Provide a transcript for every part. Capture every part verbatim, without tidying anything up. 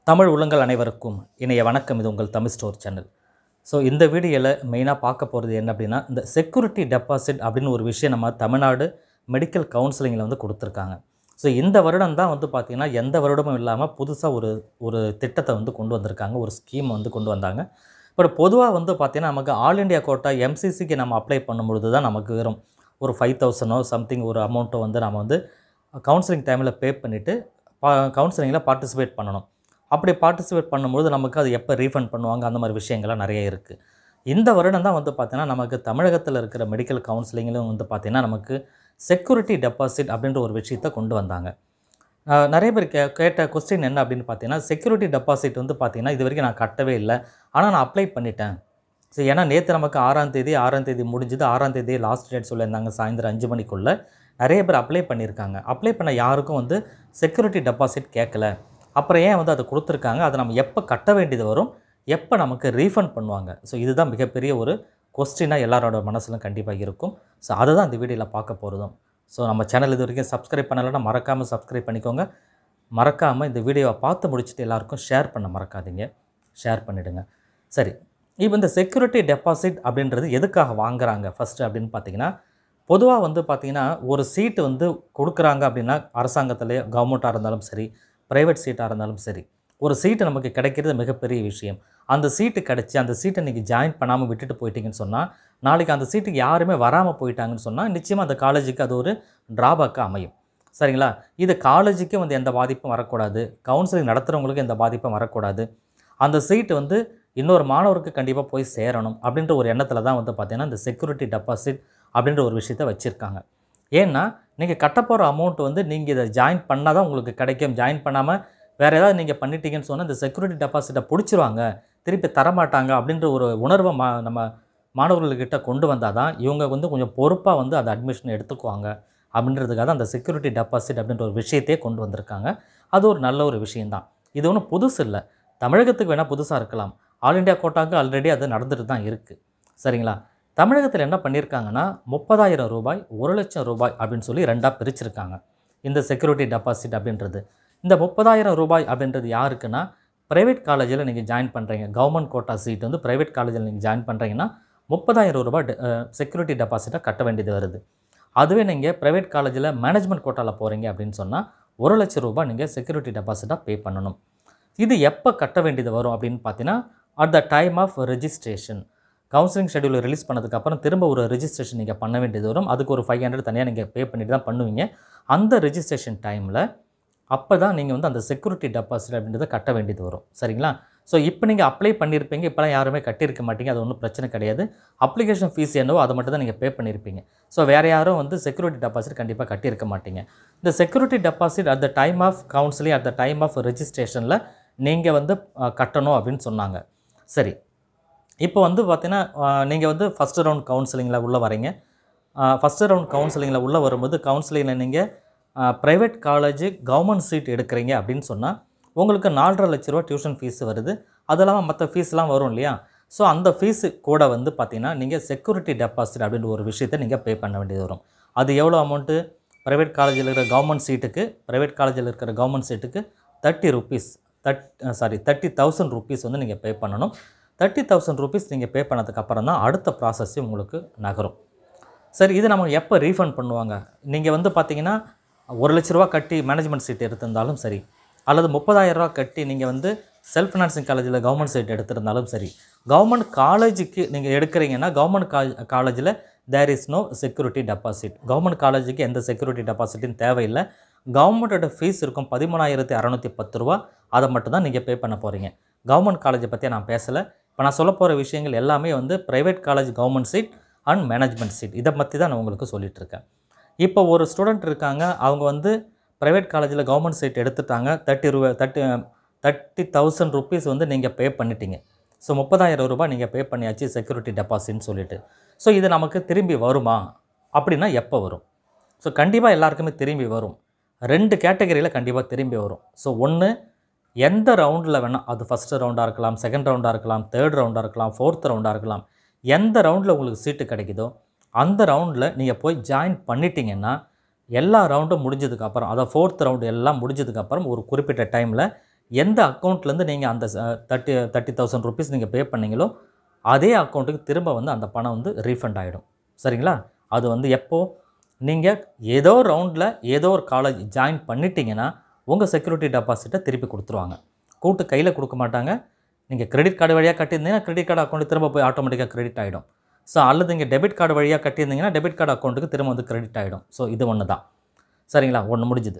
தமிழ் உள்ளங்கள் அனைவருக்கும் இணைய வணக்கம். இது உங்கள் தமிழ்ஸ்டோர் சேனல். ஸோ இந்த வீடியோவில் மெயினாக பார்க்க போகிறது என்ன அப்படின்னா, இந்த செக்யூரிட்டி டெபாசிட் அப்படின்னு ஒரு விஷயம் நம்ம தமிழ்நாடு மெடிக்கல் கவுன்சிலிங்கில் வந்து கொடுத்துருக்காங்க. ஸோ இந்த வருடம் தான் வந்து பார்த்திங்கன்னா எந்த வருடமும் இல்லாமல் புதுசாக ஒரு ஒரு திட்டத்தை வந்து கொண்டு வந்திருக்காங்க, ஒரு ஸ்கீம் வந்து கொண்டு வந்தாங்க. பட் பொதுவாக வந்து பார்த்திங்கன்னா நமக்கு ஆல் இண்டியா கோட்டா எம்சிசிக்கு நம்ம அப்ளை பண்ணும்பொழுது தான் நமக்கு வெறும் ஒரு ஃபைவ் தௌசண்டோ சம்திங் ஒரு அமௌண்ட்டோ வந்து நம்ம வந்து கவுன்சிலிங் டைமில் பே பண்ணிவிட்டு பா கவுன்சிலிங்கில் பார்ட்டிசிபேட் பண்ணணும். அப்படி பார்ட்டிசிபேட் பண்ணும்போது நமக்கு அது எப்போ ரீஃபண்ட் பண்ணுவாங்க, அந்த மாதிரி விஷயங்கள்லாம் நிறைய இருக்குது. இந்த வருடம் தான் வந்து பார்த்திங்கன்னா நமக்கு தமிழகத்தில் இருக்கிற மெடிக்கல் கவுன்சிலிங்கிலும் வந்து பார்த்திங்கன்னா நமக்கு செக்யூரிட்டி டெபாசிட் அப்படின்ற ஒரு விஷயத்தை கொண்டு வந்தாங்க. நிறைய பேர் கே கேட்ட கொஸ்டின் என்ன அப்படின்னு பார்த்தீங்கன்னா, செக்யூரிட்டி டெபாசிட் வந்து பார்த்திங்கன்னா இது வரைக்கும் நான் கட்டவே இல்லை, ஆனால் நான் அப்ளை பண்ணிட்டேன். ஸோ ஏன்னா நேற்று நமக்கு ஆறாம் தேதி ஆறாம் தேதி முடிஞ்சுது, ஆறாம் தேதி லாஸ்ட் டேட் சொல்லியிருந்தாங்க சாயந்தரம் அஞ்சு மணிக்குள்ளே. நிறைய பேர் அப்ளை பண்ணியிருக்காங்க. அப்ளை பண்ண யாருக்கும் வந்து செக்யூரிட்டி டெபாசிட் கேட்கல. அப்புறம் ஏன் வந்து அதை கொடுத்துருக்காங்க, அதை நம்ம எப்போ கட்ட வேண்டியது வரும், எப்போ நமக்கு ரீஃபண்ட் பண்ணுவாங்க? ஸோ இதுதான் மிகப்பெரிய ஒரு கொஸ்டினாக எல்லாரோட மனசிலும் கண்டிப்பாக இருக்கும். ஸோ அதை தான் இந்த வீடியோவில் பார்க்க போகிறதும். ஸோ நம்ம சேனல் இது வரைக்கும் சப்ஸ்கிரைப் பண்ணலைன்னா மறக்காமல் சப்ஸ்கிரைப் பண்ணிக்கோங்க. மறக்காமல் இந்த வீடியோவை பார்த்து முடிச்சுட்டு எல்லாருக்கும் ஷேர் பண்ண மறக்காதீங்க, ஷேர் பண்ணிவிடுங்க. சரி, இப்போ இந்த செக்யூரிட்டி டெபாசிட் அப்படின்றது எதுக்காக வாங்குறாங்க ஃபஸ்ட்டு அப்படின்னு பார்த்தீங்கன்னா, பொதுவாக வந்து பார்த்திங்கன்னா ஒரு சீட்டு வந்து கொடுக்குறாங்க அப்படின்னா அரசாங்கத்திலே கவர்மெண்ட்டாக இருந்தாலும் சரி, ப்ரைவேட் சீட்டாக இருந்தாலும் சரி, ஒரு சீட்டு நமக்கு கிடைக்கிறது மிகப்பெரிய விஷயம். அந்த சீட்டு கிடச்சி அந்த சீட்டை நீங்கள் ஜாயின் பண்ணாமல் விட்டுட்டு போயிட்டீங்கன்னு சொன்னால், நாளைக்கு அந்த சீட்டுக்கு யாருமே வராமல் போயிட்டாங்கன்னு சொன்னால் நிச்சயமாக அந்த காலேஜுக்கு அது ஒரு ட்ராபேக்காக அமையும். சரிங்களா? இது காலேஜுக்கு வந்து எந்த பாதிப்பும் வரக்கூடாது, கவுன்சிலிங் நடத்துகிறவங்களுக்கு எந்த பாதிப்பும் வரக்கூடாது, அந்த சீட்டு வந்து இன்னொரு மாணவருக்கு கண்டிப்பாக போய் சேரணும் அப்படின்ற ஒரு எண்ணத்தில் தான் வந்து பார்த்திங்கன்னா இந்த செக்யூரிட்டி டெபாசிட் அப்படின்ற ஒரு விஷயத்தை வச்சுருக்காங்க. ஏன்னா நீங்கள் கட்டப்போகிற அமௌண்ட் வந்து நீங்கள் இதை ஜாயின் பண்ணால் தான் உங்களுக்கு கிடைக்கும். ஜாயின் பண்ணாமல் வேறு ஏதாவது நீங்கள் பண்ணிட்டீங்கன்னு சொன்னால் இந்த செக்யூரிட்டி டெபாசிட்டை பிடிச்சிருவாங்க, திருப்பி தரமாட்டாங்க அப்படின்ற ஒரு உணர்வை மா நம்ம மாணவர்கள்கிட்ட கொண்டு வந்தால் தான் இவங்க வந்து கொஞ்சம் பொறுப்பாக வந்து அந்த அட்மிஷன் எடுத்துக்குவாங்க. அப்படின்றதுக்காக தான் அந்த செக்யூரிட்டி டெபாசிட் அப்படின்ற ஒரு விஷயத்தையே கொண்டு வந்திருக்காங்க. அது ஒரு நல்ல ஒரு விஷயந்தான். இது ஒன்றும் புதுசு இல்லை, தமிழகத்துக்கு வேணால் புதுசாக இருக்கலாம், ஆல் இண்டியா கோட்டாவுக்கு ஆல்ரெடி அது நடந்துட்டு தான் இருக்குது. சரிங்களா? தமிழகத்தில் என்ன பண்ணியிருக்காங்கன்னா, முப்பதாயிரம் ரூபாய் ஒரு லட்சம் ரூபாய் அப்படின்னு சொல்லி ரெண்டாக பிரிச்சிருக்காங்க இந்த செக்யூரிட்டி டெபாசிட் அப்படின்றது. இந்த முப்பதாயிரம் ரூபாய் அப்படின்றது யாருக்குன்னா, ப்ரைவேட் காலேஜில் நீங்கள் ஜாயின் பண்ணுறீங்க, கவர்மெண்ட் கோட்டா சீட் வந்து ப்ரைவேட் காலேஜில் நீங்கள் ஜாயின் பண்ணுறீங்கன்னா முப்பதாயிரம் ரூபாய் செக்யூரிட்டி டெபாசிட்டாக கட்ட வேண்டியது வருது. அதுவே நீங்கள் ப்ரைவேட் காலேஜில் மேனேஜ்மெண்ட் கோட்டாவில் போகிறீங்க அப்படின்னு சொன்னால் ஒரு லட்சம் ரூபாய் நீங்கள் செக்யூரிட்டி டெபாசிட்டாக பே பண்ணணும். இது எப்போ கட்ட வேண்டியது வரும் அப்படின்னு பார்த்தீங்கன்னா, at the time of registration. Counselling schedule release பண்ணதுக்கப்புறம் திரும்ப ஒரு ரெஜிஸ்ட்ரேஷன் நீங்கள் பண்ண வேண்டியது வரும். அதுக்கு ஒரு ஃபைவ் ஹண்ட்ரட் தனியாக நீங்கள் பே பண்ணிட்டு தான் பண்ணுவீங்க. அந்த ரெஜிஸ்ட்ரேஷன் டைமில் அப்போ தான் நீங்கள் வந்து அந்த செக்யூரிட்டி டெபாசிட் அப்படின்றத கட்ட வேண்டியது வரும். சரிங்களா? ஸோ இப்போ நீங்கள் அப்ளை பண்ணியிருப்பீங்க, இப்போலாம் யாருமே கட்டியிருக்க மாட்டீங்க, அது ஒன்றும் பிரச்சனை கிடையாது. அப்ளிகேஷன் ஃபீஸ் என்னவோ அதை மட்டும் தான் நீங்கள் பே பண்ணியிருப்பீங்க. ஸோ வேறு யாரும் வந்து செக்யூரிட்டி டெபாசிட் கண்டிப்பாக கட்டியிருக்க மாட்டீங்க. இந்த security deposit at the time of counselling, at the time of ரெஜிஸ்ட்ரேஷனில் நீங்கள் வந்து கட்டணும் அப்படின்னு சொன்னாங்க. சரி, இப்போ வந்து பார்த்தீங்கன்னா நீங்கள் வந்து ஃபஸ்ட்டு ரவுண்ட் கவுன்சிலிங்கில் உள்ளே வரீங்க. ஃபஸ்ட்டு ரவுண்ட் கவுன்சிலிங்கில் உள்ளே வரும்போது கவுன்சிலிங்கில் நீங்கள் ப்ரைவேட் காலேஜு கவர்மெண்ட் சீட் எடுக்கிறீங்க அப்படின்னு சொன்னால் உங்களுக்கு நாலரை லட்ச ரூபா டியூஷன் ஃபீஸ் வருது. அது இல்லாமல் மற்ற ஃபீஸ்லாம் வரும் இல்லையா? ஸோ அந்த ஃபீஸு கூட வந்து பார்த்திங்கன்னா நீங்கள் செக்யூரிட்டி டெபாசிட் அப்படின்ற ஒரு விஷயத்தை நீங்கள் பே பண்ண வேண்டியது வரும். அது எவ்வளோ அமௌண்ட்டு? ப்ரைவேட் காலேஜில் இருக்கிற கவர்மெண்ட் சீட்டுக்கு ப்ரைவேட் காலேஜில் இருக்கிற கவர்மெண்ட் சீட்டுக்கு thirty rupees that sorry thirty thousand rupees வந்து நீங்கள் பே பண்ணணும். தேர்ட்டி தௌசண்ட் ருபீஸ் நீங்கள் பே பண்ணதுக்கப்புறம் தான் அடுத்த ப்ராசஸ்ஸே உங்களுக்கு நகரும். சரி, இது நம்ம எப்போ ரீஃபண்ட் பண்ணுவாங்க? நீங்கள் வந்து பார்த்தீங்கன்னா ஒரு லட்ச ரூபா கட்டி மேனேஜ்மெண்ட் சீட் எடுத்திருந்தாலும் சரி, அல்லது முப்பதாயிரம் ரூபா கட்டி நீங்கள் வந்து செல்ஃப் ஃபினான்சிங் காலேஜில் கவர்மெண்ட் சீட் எடுத்திருந்தாலும் சரி, கவர்மெண்ட் காலேஜுக்கு நீங்கள் எடுக்கிறீங்கன்னா கவர்மெண்ட் கா காலேஜில் there is no security deposit. Government காலேஜுக்கு எந்த செக்யூரிட்டி டெபாசிட்டும் தேவையில்லை. கவர்மெண்ட்டோட ஃபீஸ் இருக்கும் பதிமூணாயிரத்தி அறநூற்றி பத்து ரூபா, அதை மட்டும் தான் நீங்கள் பே பண்ண போகிறீங்க. கவர்மெண்ட் காலேஜை பற்றி நான் பேசலை. இப்போ நான் சொல்ல போகிற விஷயங்கள் எல்லாமே வந்து private college government seat and management seat, இதை பற்றி தான் நான் உங்களுக்கு சொல்லிகிட்ருக்கேன். இப்போ ஒரு ஸ்டூடெண்ட் இருக்காங்க, அவங்க வந்து ப்ரைவேட் காலேஜில் கவர்மெண்ட் சீட் எடுத்துட்டாங்க, தேர்ட்டி ரூபா தேர்ட்டி தேர்ட்டி தௌசண்ட் ருபீஸ் வந்து நீங்கள் பே பண்ணிட்டீங்க. ஸோ முப்பதாயிரம் ரூபாய் நீங்கள் பே பண்ணியாச்சு செக்யூரிட்டி டெபாசிட்னு சொல்லிவிட்டு. ஸோ இது நமக்கு திரும்பி வருமா அப்படின்னா எப்போ வரும்? ஸோ கண்டிப்பாக எல்லாருக்குமே திரும்பி வரும். ரெண்டு கேட்டகரியில் கண்டிப்பாக திரும்பி வரும். ஸோ ஒன்று, எந்த ரவுண்டில் வேணால், அது ஃபஸ்ட்டு ரவுண்டாக இருக்கலாம், செகண்ட் ரவுண்டாக இருக்கலாம், தேர்ட் ரவுண்டாக இருக்கலாம், ஃபோர்த் ரவுண்டாக இருக்கலாம், எந்த ரவுண்டில் உங்களுக்கு சீட்டு கிடைக்குதோ அந்த ரவுண்டில் நீங்கள் போய் ஜாயின் பண்ணிட்டீங்கன்னா எல்லா ரவுண்டும் முடிஞ்சதுக்கப்புறம், அதாவது ஃபோர்த் ரவுண்டு எல்லாம் முடிஞ்சதுக்கப்புறம் ஒரு குறிப்பிட்ட டைமில் எந்த அக்கௌண்ட்லேருந்து நீங்கள் அந்த தேர்ட்டி தேர்ட்டி தௌசண்ட் ருபீஸ் நீங்கள் பே பண்ணீங்களோ அதே அக்கௌண்ட்டுக்கு திரும்ப வந்து அந்த பணம் வந்து ரீஃபண்ட் ஆகிடும். சரிங்களா? அது வந்து எப்போது நீங்கள் ஏதோ ரவுண்டில் ஏதோ ஒரு காலேஜ் ஜாயின் பண்ணிட்டீங்கன்னா உங்கள் செக்யூரிட்டி டெபாசிட்டை திருப்பி கொடுத்துருவாங்க. கூட்டு கையில் கொடுக்க மாட்டாங்க. நீங்கள் கிரெடிட் கார்டு வழியாக கட்டியிருந்தீங்கன்னா கிரெடிட் கார்டு அக்கௌண்ட்டு திரும்ப போய் ஆட்டோமேட்டிக்காக கிரெடிட் ஆகிடும். ஸோ அல்லது இங்கே டெபிட் கார்டு வழியாக கட்டியிருந்தீங்கன்னா டெபிட் கார்டு அக்கௌண்ட்டுக்கு திரும்ப வந்து கிரெடிட் ஆகிடும். ஸோ இது ஒன்று தான். சரிங்களா? ஒன்று முடிஞ்சுது.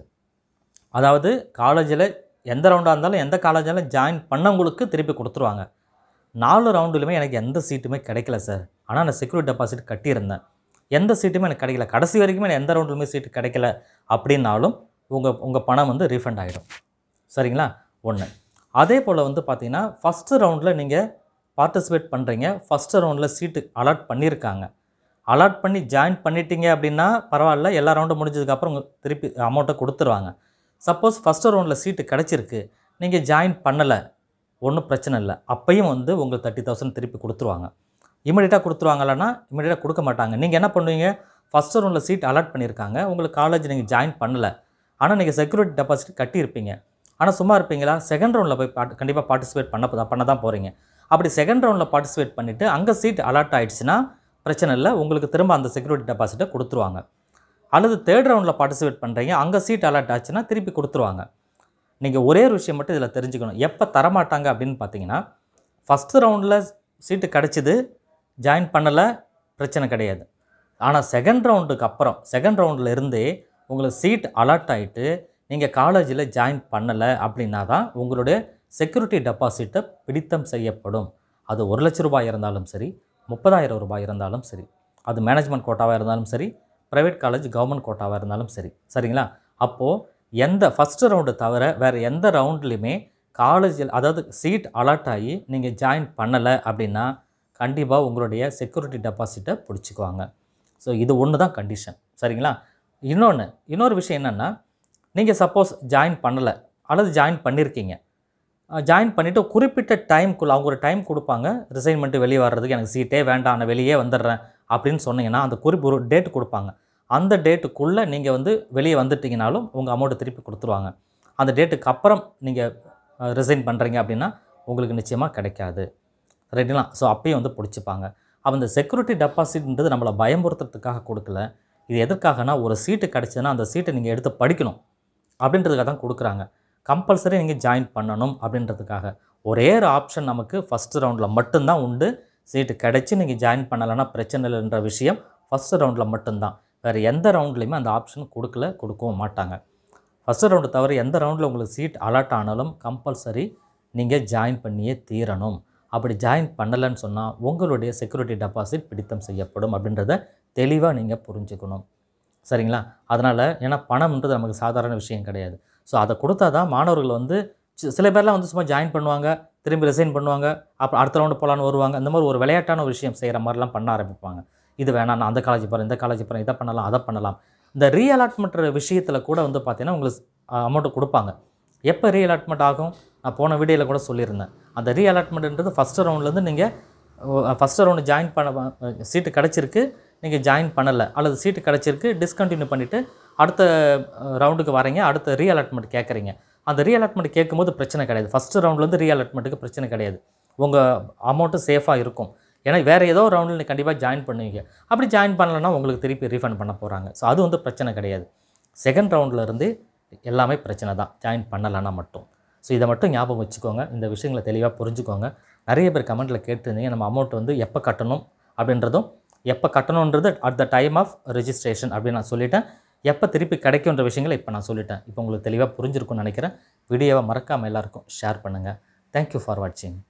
அதாவது காலேஜில் எந்த ரவுண்டாக இருந்தாலும் எந்த காலேஜில் ஜாயின் பண்ணவங்களுக்கு திருப்பி கொடுத்துருவாங்க. நாலு ரவுண்டுலையுமே எனக்கு எந்த சீட்டுமே கிடைக்கல சார், ஆனால் நான் செக்யூரிட்டி டெபாசிட் கட்டியிருந்தேன், எந்த சீட்டுமே எனக்கு கிடைக்கல, கடைசி வரைக்குமே எனக்கு எந்த ரவுண்டுலையுமே சீட்டு கிடைக்கல அப்படின்னாலும் உங்கள் உங்கள் பணம் வந்து ரீஃபண்ட் ஆகிடும். சரிங்களா? ஒன்று. அதே போல் வந்து பார்த்தீங்கன்னா ஃபஸ்ட்டு ரவுண்டில் நீங்கள் பார்ட்டிசிபேட் பண்ணுறீங்க, ஃபஸ்ட்டு ரவுண்டில் சீட்டு அலாட் பண்ணியிருக்காங்க, அலாட் பண்ணி ஜாயின் பண்ணிட்டீங்க அப்படின்னா பரவாயில்ல, எல்லா ரவுண்டும் முடிஞ்சதுக்கப்புறம் உங்கள் திருப்பி அமௌண்ட்டை கொடுத்துருவாங்க. சப்போஸ் ஃபஸ்ட்டு ரவுண்டில் சீட்டு கிடச்சிருக்கு, நீங்கள் ஜாயின் பண்ணலை, ஒன்றும் பிரச்சனை இல்லை, அப்பையும் வந்து உங்களுக்கு தேர்ட்டி தௌசண்ட் திருப்பி கொடுத்துருவாங்க. இமீடியட்டாக கொடுத்துருவாங்களான்னா இமீடியட்டாக கொடுக்க மாட்டாங்க. நீங்கள் என்ன பண்ணுவீங்க, ஃபஸ்ட்டு ரவுண்டில் சீட் அலாட் பண்ணியிருக்காங்க, உங்களுக்கு காலேஜ் நீங்கள் ஜாயின் பண்ணலை, ஆனால் நீங்கள் செக்யூரிட்டி டெபாசிட் கட்டியிருப்பீங்க, ஆனால் சும்மா இருப்பீங்களா? செகண்ட் ரவுண்டில் போய் பாட் கண்டிப்பாக பார்ட்டிசிபேட் பண்ண பண்ண தான் போகிறீங்க. அப்படி செகண்ட் ரவுண்டில் பார்ட்டிசிபேட் பண்ணிவிட்டு அங்கே சீட் அலாட் ஆகிடுச்சுன்னா பிரச்சனை இல்லை, உங்களுக்கு திரும்ப அந்த செக்யூரிட்டி டெபாசிட்டை கொடுத்துருவாங்க. அல்லது தேர்ட் ரவுண்டில் பார்ட்டிசிபேட் பண்ணுறீங்க, அங்கே சீட் அலாட் ஆச்சுன்னா திருப்பி கொடுத்துருவாங்க. நீங்கள் ஒரே ஒரு விஷயம் மட்டும் இதில் தெரிஞ்சுக்கணும், எப்போ தரமாட்டாங்க அப்படின்னு பார்த்தீங்கன்னா ஃபஸ்ட்டு ரவுண்டில் சீட்டு கிடச்சிது, ஜாயின் பண்ணலை, பிரச்சனை கிடையாது. ஆனால் செகண்ட் ரவுண்டுக்கு அப்புறம் செகண்ட் ரவுண்டில் இருந்தே உங்களுக்கு சீட் அலாட் ஆகிட்டு நீங்கள் காலேஜில் ஜாயின் பண்ணலை அப்படின்னா தான் உங்களுடைய செக்யூரிட்டி டெபாசிட்டை பிடித்தம் செய்யப்படும். அது ஒரு லட்ச ரூபாய் இருந்தாலும் சரி, முப்பதாயிரம் ரூபாய் இருந்தாலும் சரி, அது மேனேஜ்மெண்ட் கோட்டாவாக இருந்தாலும் சரி, ப்ரைவேட் காலேஜ் கவர்மெண்ட் கோட்டாவாக இருந்தாலும் சரி. சரிங்களா? அப்போது எந்த ஃபஸ்ட்டு ரவுண்டு தவிர வேறு எந்த ரவுண்ட்லேயுமே காலேஜில் அதாவது சீட் அலாட் ஆகி நீங்கள் ஜாயின் பண்ணலை அப்படின்னா கண்டிப்பாக உங்களுடைய செக்யூரிட்டி டெபாசிட்டை பிடிச்சிக்குவாங்க. ஸோ இது ஒன்று தான் கண்டிஷன். சரிங்களா? இன்னொன்று இன்னொரு விஷயம் என்னென்னா, நீங்கள் சப்போஸ் ஜாயின் பண்ணலை அல்லது ஜாயின் பண்ணியிருக்கீங்க, ஜாயின் பண்ணிவிட்டு குறிப்பிட்ட டைமுக்குள்ளே அவங்க ஒரு டைம் கொடுப்பாங்க, ரிசைன்மெண்ட்டு வெளியே வர்றதுக்கு எனக்கு சீட்டே வேண்டாம், நான் வெளியே வந்துடுறேன் அப்படின்னு சொன்னீங்கன்னா அந்த குறிப்பு ஒரு டேட் கொடுப்பாங்க. அந்த டேட்டுக்குள்ளே நீங்கள் வந்து வெளியே வந்துட்டிங்கனாலும் உங்கள் அமௌண்ட்டை திருப்பி கொடுத்துருவாங்க. அந்த டேட்டுக்கு அப்புறம் நீங்கள் ரிசைன் பண்ணுறீங்க அப்படின்னா உங்களுக்கு நிச்சயமாக கிடைக்காது. ரைட்டுங்களா? ஸோ அப்பயும் வந்து பிடிச்சிப்பாங்க. அப்போ இந்த செக்யூரிட்டி டெபாசிட்ன்றது நம்மளை பயமுறுத்துறதுக்காக கொடுக்கல. இது எதற்காகனா, ஒரு சீட்டு கிடச்சதுன்னா அந்த சீட்டை நீங்கள் எடுத்து படிக்கணும் அப்படின்றதுக்காக தான் கொடுக்குறாங்க. கம்பல்சரி நீங்கள் ஜாயின் பண்ணணும் அப்படின்றதுக்காக. ஒரே ஒரு ஆப்ஷன் நமக்கு ஃபஸ்ட்டு ரவுண்டில் மட்டும்தான் உண்டு. சீட்டு கிடச்சி நீங்கள் ஜாயின் பண்ணலைன்னா பிரச்சனை இல்லைன்ற விஷயம் ஃபஸ்ட்டு ரவுண்டில் மட்டும்தான். வேறு எந்த ரவுண்ட்லேயுமே அந்த ஆப்ஷன் கொடுக்கல, கொடுக்கவும் மாட்டாங்க. ஃபஸ்ட்டு ரவுண்டு தவிர எந்த ரவுண்டில் உங்களுக்கு சீட் அலாட் ஆனாலும் கம்பல்சரி நீங்கள் ஜாயின் பண்ணியே தீரணும். அப்படி ஜாயின் பண்ணலைன்னு சொன்னால் உங்களுடைய செக்யூரிட்டி டெபாசிட் பிடித்தம் செய்யப்படும் அப்படின்றத தெளிவாக நீங்கள் புரிஞ்சுக்கணும். சரிங்களா? அதனால் ஏன்னா பணம்ன்றது நமக்கு சாதாரண விஷயம் கிடையாது. ஸோ அதை கொடுத்தா தான் மாணவர்கள் வந்து சில பேர்லாம் வந்து சும்மா ஜாயின் பண்ணுவாங்க, திரும்பி ரிசைன் பண்ணுவாங்க, அப்புறம் அடுத்த ரவுண்டு போகலான்னு வருவாங்க. இந்த மாதிரி ஒரு விளையாட்டான ஒரு விஷயம் செய்கிற மாதிரிலாம் பண்ண ஆரம்பிப்பாங்க. இது வேணாம், நான் அந்த காலேஜ் போகிறேன், இந்த காலேஜ் போகிறேன், இதை பண்ணலாம், அதை பண்ணலாம். இந்த ரீஅலாட்மெண்ட் விஷயத்தில் கூட வந்து பார்த்தீங்கன்னா உங்களுக்கு அமௌண்ட்டு கொடுப்பாங்க. எப்போ ரீஅலாட்மெண்ட் ஆகும்? நான் போன வீடியோவில் கூட சொல்லியிருந்தேன். அந்த ரீஅலாட்மெண்ட்ன்றது ஃபஸ்ட்டு ரவுண்ட்லேருந்து நீங்கள் ஃபஸ்ட்டு ரவுண்டு ஜாயின் பண்ண சீட்டு கிடச்சிருக்கு, நீங்கள் ஜாயின் பண்ணலை, அல்லது சீட்டு கிடச்சிருக்கு டிஸ்கண்டினியூ பண்ணிவிட்டு அடுத்த ரவுண்டுக்கு வரீங்க, அடுத்த ரீஅலாட்மெண்ட் கேட்குறீங்க. அந்த ரீஅலாட்மெண்ட் கேட்கும்போது பிரச்சனை கிடையாது. ஃபஸ்ட்டு ரவுண்ட்லேருந்து ரீஅலாட்மெண்ட்டுக்கு பிரச்சனை கிடையாது. உங்கள் அமௌண்ட்டு சேஃபாக இருக்கும். ஏன்னா வேறு ஏதோ ரவுண்டில் நீங்கள் கண்டிப்பாக ஜாயின் பண்ணுவீங்க. அப்படி ஜாயின் பண்ணலைன்னா உங்களுக்கு திருப்பி ரீஃபண்ட் பண்ண போகிறாங்க. ஸோ அது வந்து பிரச்சனை கிடையாது. செகண்ட் ரவுண்ட்லேருந்து எல்லாமே பிரச்சனை தான், ஜாயின் பண்ணலைன்னா மட்டும். ஸோ இதை மட்டும் ஞாபகம் வச்சுக்கோங்க. இந்த விஷயங்களை தெளிவாக புரிஞ்சுக்கோங்க. நிறைய பேர் கமெண்ட்டில் கேட்டிருந்தீங்க, நம்ம அமௌண்ட் வந்து எப்போ கட்டணும் அப்படின்றதும், எப்போ கட்டணுன்றது at the time of registration அப்படின்னு நான் சொல்லிட்டேன். எப்போ திருப்பி கிடைக்குன்ற விஷயங்களை இப்போ நான் சொல்லிட்டேன். இப்போ உங்களுக்கு தெளிவாக புரிஞ்சிருக்கும்னு நினைக்கிறேன். வீடியோவை மறக்காமல் எல்லாருக்கும் ஷேர் பண்ணுங்கள். தேங்க்யூ ஃபார் வாட்சிங்.